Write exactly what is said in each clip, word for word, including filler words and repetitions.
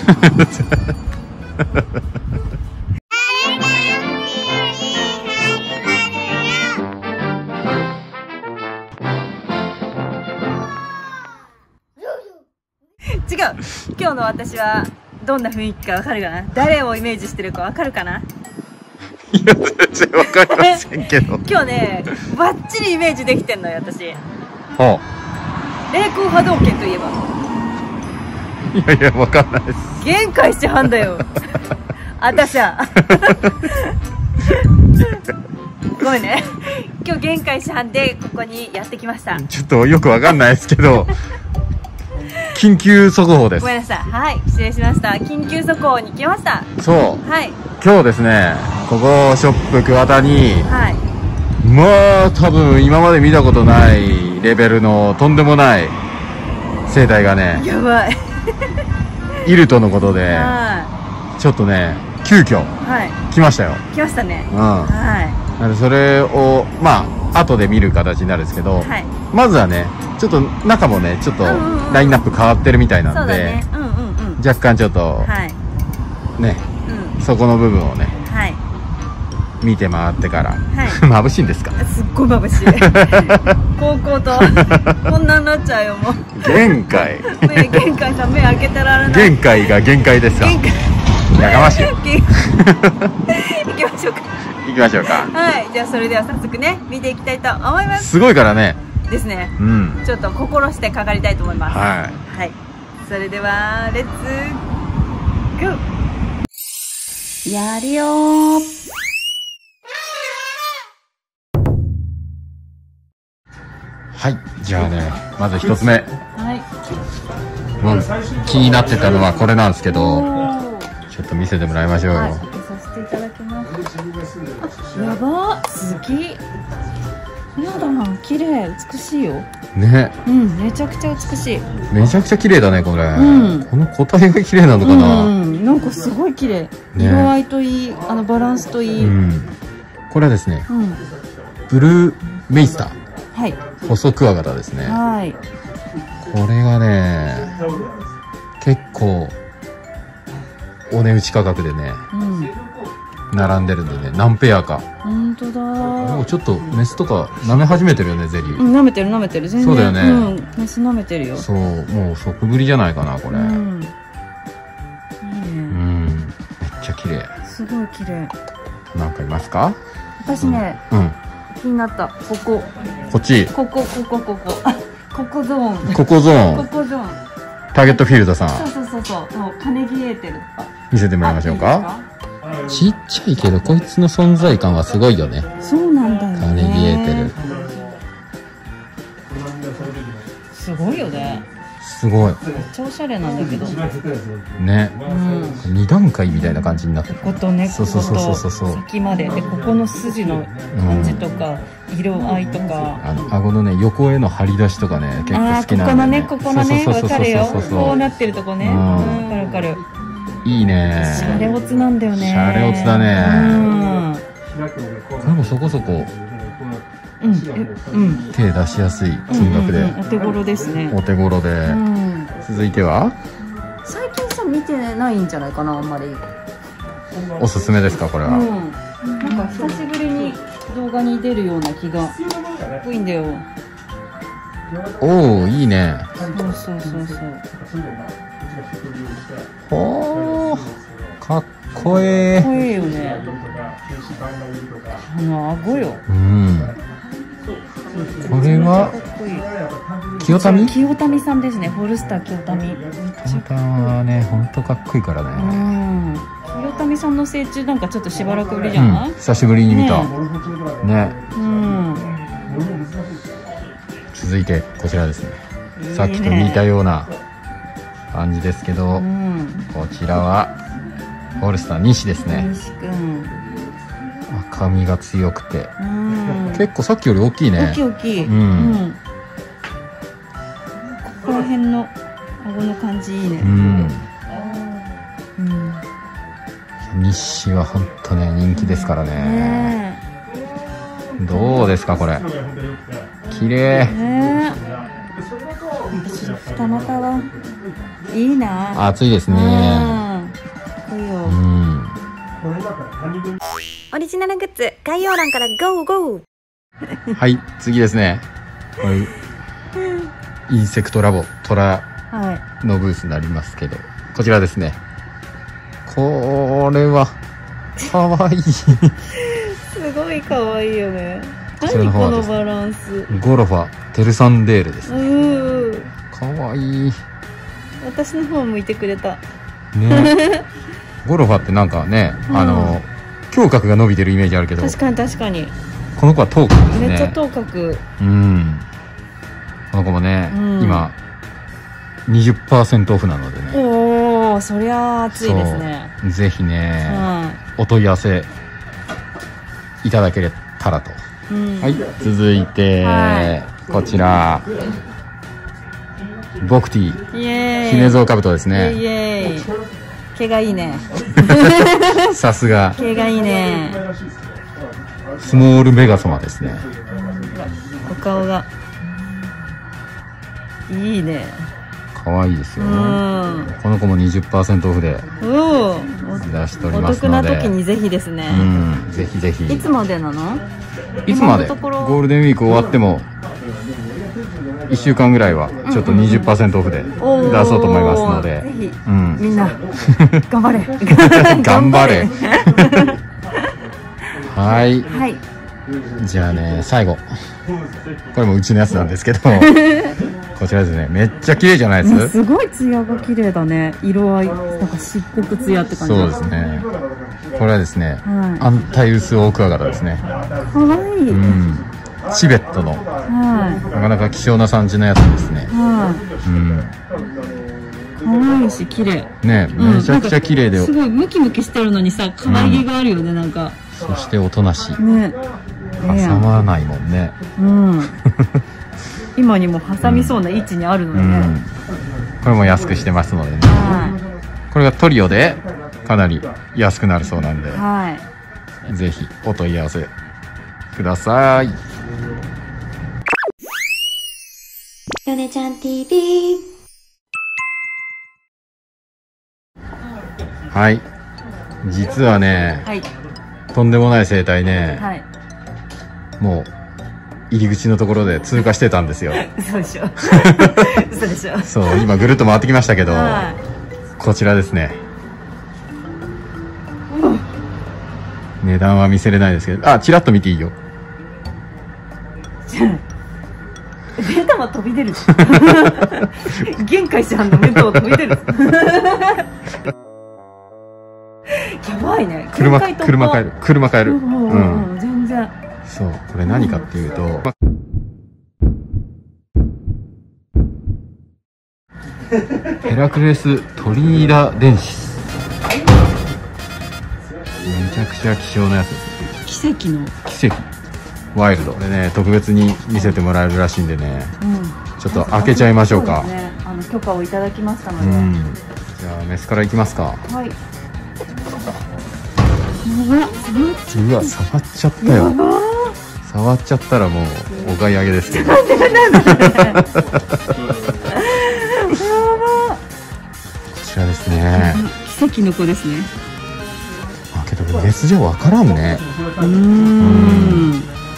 違う。今日の私はどんな雰囲気かわかるかな。誰をイメージしてるかわかるかな。 いや全然わかりませんけど。 今日ねバッチリイメージできてんのよ私。 はあ、霊光波動拳といえば。 いやいやわかんないです。 限界師範だよ。あたしゃ。ごめんね。今日限界師範でここにやってきました。 ちょっとよくわかんないですけど。緊急速報です。 ごめんなさい。はい、失礼しました。緊急速報に来ました。 そう。 はい。 今日ですね、ここショップ桑田に、 はい。 まあ多分今まで見たことないレベルのとんでもない生態がね、 やばい。 いるとのことで、 はちょっとね、急遽はい。 来ましたよ。 来ましたね。 うん。 はなのでそれをまあ後で見る形になるんですけど、 い。はい。 まずはね、ちょっと中もね、ちょっとうんうんうんラインナップ変わってるみたいなんで、 そうだね。うんうんうん。 若干ちょっとはい。 ね、 うん。 そこの部分をね、 はい。 見て回ってから、 はい。 眩しいんですか？ すっごい眩しい。高校とこんなになっちゃうよもう。 限界。 目限界さん目開けてられない。 限界が限界ですか？ 限界。 やかましい。 行きましょうか。 行きましょうか。 はい、じゃあそれでは早速ね見ていきたいと思います。 すごいからね。 ですね。 うん。 ちょっと心してかかりたいと思います。 はい。 はい。それではレッツゴー。やるよー。 はい、じゃあね、まず一つ目。 はい。 もう気になってたのはこれなんですけど、 おー。 ちょっと見せてもらいましょうよ。 はい、開けさせていただきます。あ、やば、好き。やだな、綺麗、美しいよ。 ね。 うん、めちゃくちゃ美しい。 めちゃくちゃ綺麗だね、これ。 うん。 この個体が綺麗なのかな。 うん、なんかすごい綺麗。 ね、 色合いといい、あのバランスといい。 うん。これはですね、 うん、 ブルーメイスター。 はい。 細クワガタですね。 はい。 これがね、結構お値打ち価格でね、 うん、 並んでるんでね、何ペアか。 本当だ。 もうちょっとメスとか舐め始めてるよね、ゼリー。 うん、舐めてる舐めてる、全然。 そうだよね。 うん、メス舐めてるよ。 そう、もう即ぶりじゃないかな、これ。 ううん、 ん、いいね。 うん、めっちゃ綺麗。 すごい綺麗。 なんかいますか？ 私ね、 うん、 気になった。ここ。 こっち。 ここ、ここ、ここ。あ、ここゾーン。 ここゾーン。 ここゾーン。 ターゲットフィールドさん。 そうそうそうそう。もう金木エーテルとか。 見せてもらいましょうか。ちっちゃいけど、こいつの存在感はすごいよね。 そうなんだよね。 金木エーテル。 すごいよね。 すごい。 めっちゃおしゃれなんだけど。 ね。 うん。 二段階みたいな感じになってる。 こことね、 そうそうそうそうそう。 先までで、ここの筋の感じとか、色合いとか。 あの顎のね、横への張り出しとかね、結構好きなんだよね。 ああ、ここのね、ここのね、わかるよ。こうなってるとこね。わかるわかる。 いいね。 シャレオツなんだよね。 シャレオツだね。 うん。 これもそこそこ。 うん、うん、 手出しやすい金額で、 お手頃ですね。 お手頃で、うん、続いては最近さ見てないんじゃないかな、あんまり。 おすすめですか、これは。 うん、なんか久しぶりに動画に出るような気が。かっこいいんだよ。 おお、いいね。 そうそうそうそう。 ほー、かっこええ。 かっこいいよね。あの顎よ。 うん。これは清民？ 清民さんですね。ホルスター清民。 清民はね、本当かっこいいからね。 うん。清民さんの成虫なんかちょっとしばらくぶりじゃない？ うん、久しぶりに見た。ね。ね、 うん。 続いてこちらですね。いいね。さっきと似たような感じですけど、うん、こちらはホルスター西ですね。 西くん。 赤みが強くて、 うん、 結構さっきより大きいね。 大きい大きい。 うん。うん、 ここら辺の顎の感じいいね。 うん。うん。西は本当ね、人気ですからね。ね、どうですかこれ。綺麗。ね、 二股はいいな。 暑いですね。 オリジナルグッズ概要欄から ゴーゴー。 はい、次ですね。インセクトラボトラのブースになりますけど、こちらですね。これはかわいい。すごいかわいいよね。 こちらの方は何このバランス。 ゴロファテルサンデールですね。 うん。 かわいい。 私の方向いてくれた。 ね。ゴロファってなんかね、うん、あの胸郭が伸びてるイメージあるけど。 確かに確かに。 この子は頭角ですね。 めっちゃ頭角。 うん。この子もね、うん、今 にじゅっパーセント オフなのでね。 おお、そりゃ熱いですね。 ぜひね、うん、お問い合わせいただけたらと。うん、はい、続いて、はい、こちらボクティヒネゾウカブトですね。 イエーイ。毛がいいね。 さすが。 毛がいいね。 スモールメガソマですね。 お顔がいいね。 可愛いですよ。この子も にじゅっパーセント オフで出しておりますので、 お得な時にぜひですね。 うん、ぜひぜひ。 いつまでなの？ いつまで？ゴールデンウィーク終わってもいっしゅうかんぐらいはちょっと にじゅっパーセント オフで出そうと思いますので、 ぜひ、うん、みんな頑張れ。 頑張れ。はい、 はい、 じゃあね、最後これもうちのやつなんですけどこちらですね。めっちゃ綺麗じゃないですか。 すごい艶が綺麗だね。色合いなんか漆黒艶って感じ。 そうですね。これはですね、はい、アンタイウスオオクワガタですね。 かわいい。 うん、チベットの、はい、なかなか希少な産地のやつですね。はい、 うん、かわいいし綺麗ね。めちゃくちゃ綺麗で、うん、 すごいムキムキしてるのにさ、可愛げがあるよね、うん、なんか。 そしておとなしいね。挟まないもんね。うん。 今にも挟みそうな位置にあるのでね、うんうん、 これも安くしてますのでね、はい、これがトリオでかなり安くなるそうなんで、はい、ぜひお問い合わせください。 ヨネちゃん ティーブイ。 はい、実はね、はい、とんでもない生態ね、はい、もう入り口のところで通過してたんですよ。 嘘でしょ。嘘でしょ。 そう、今ぐるっと回ってきましたけど、はい、こちらですね。うん、値段は見せれないですけど、あ、チラッと見ていいよ。 目玉飛び出る。限界師範の目玉飛び出る。やばいね。 車車変える車変える。うん、 うん、全然。 そう、これ何かっていうと、うん、ヘラクレストリニダデンシス。めちゃくちゃ希少なやつです。 奇跡の奇跡ワイルド。これね、特別に見せてもらえるらしいんでね、うん、ちょっと開けちゃいましょうか。 そうですね、あの許可をいただきましたので、うん、 じゃあメスからいきますか。 はい。 うわ、触っちゃったよ。触っちゃったらもうお買い上げですけど。こちらですね。 奇跡の子ですね。 あ、けどメスじゃわからんね。 うーん。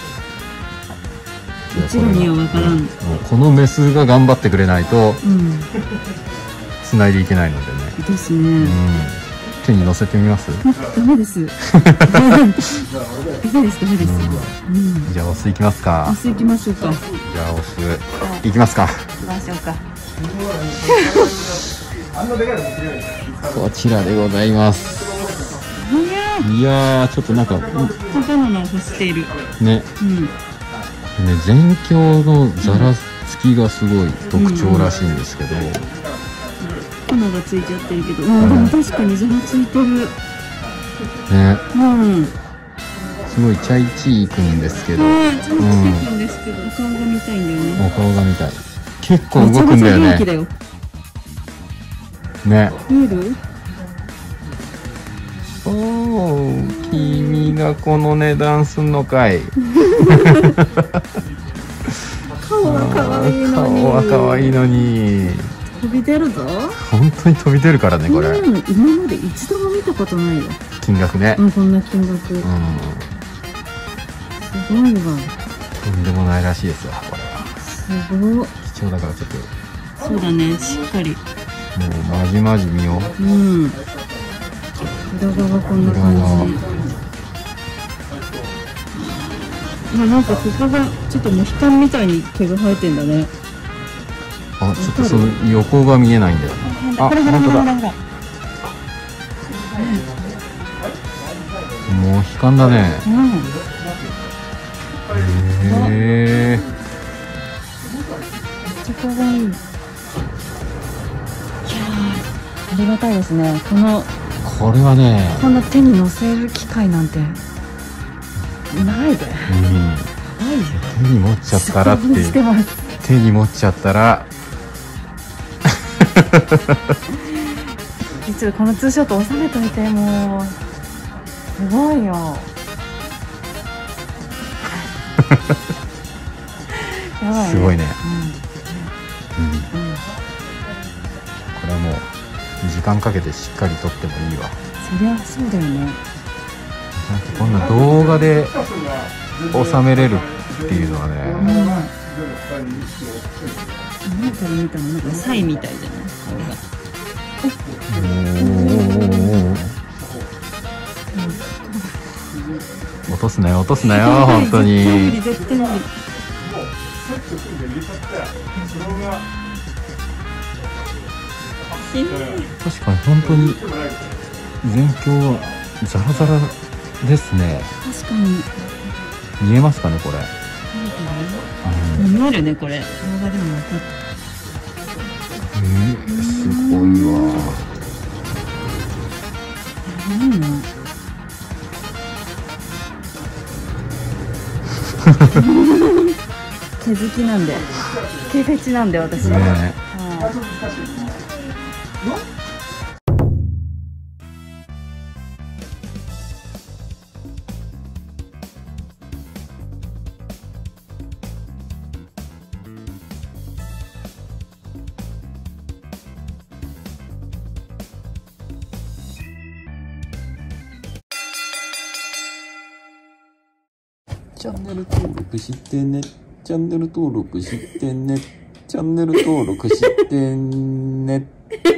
一部にはわからん。もうこのメスが頑張ってくれないと繋いでいけないのでね。 ですね。 手に乗せてみます？ ダメです。ダメです、ダメです。 じゃあお酢いきますか。 お酢いきましょうか。 じゃあお酢いきますか。 行きましょうか。 こちらでございます。いやー、ちょっとなんかバナナを干しているね。うん。ね、全鏡のざらつきがすごい特徴らしいんですけど。 粉がついちゃってるけど、うん、確かにざらついてるね。 うん、 すごいチャイチーくんですけど、 チャイチーくんですけど、お顔が見たいんだよね。 お顔が見たい。結構動くんだよね。ね。 見える？ おお、君がこの値段すんのかい。 顔は可愛いのに。 顔は可愛いのに。 飛び出るぞ。 本当に飛び出るからねこれ。 うん、今まで一度も見たことないよ。 金額ね。 うん、こんな金額。うん。すごいわ。 とんでもないらしいですわこれは。 すごい。 貴重だからちょっと。そうだね、しっかり。 もうまじまじ見よう。 うん。裏側こんな感じ。まあなんかここがちょっとモヒカンみたいに毛が生えてんだね。 あ、ちょっとその横が見えないんだよ。あ、本当だ。モヒカンだね。うん。へえ。 そこがいい。いやありがたいですね。この。 これはね。 こんな手に乗せる機会なんて。ないで。 うん。手に持っちゃったらって。手に持っちゃったら。 ちょっとこのツーショット収めといて。もうすごいよ。やばいね。 すごいね。 うんうんうん、 これはもう時間かけてしっかり撮ってもいいわ。 そりゃそうだよね。 なんかこんな動画で収めれるっていうのはね。うん、 なんか見たのなんかサイみたいじゃない顔が。 落とすなよ落とすなよ本当に。 絶対無理。 確かに本当に全鏡はザラザラですね。 確かに見えますかねこれ。 見えるねこれ。動画でも分かった。 えー、すごいわ。 やばいな。毛好きなんで、毛フェチなんで私は。ね、 チャンネル登録してね。チャンネル登録してね。チャンネル登録してね。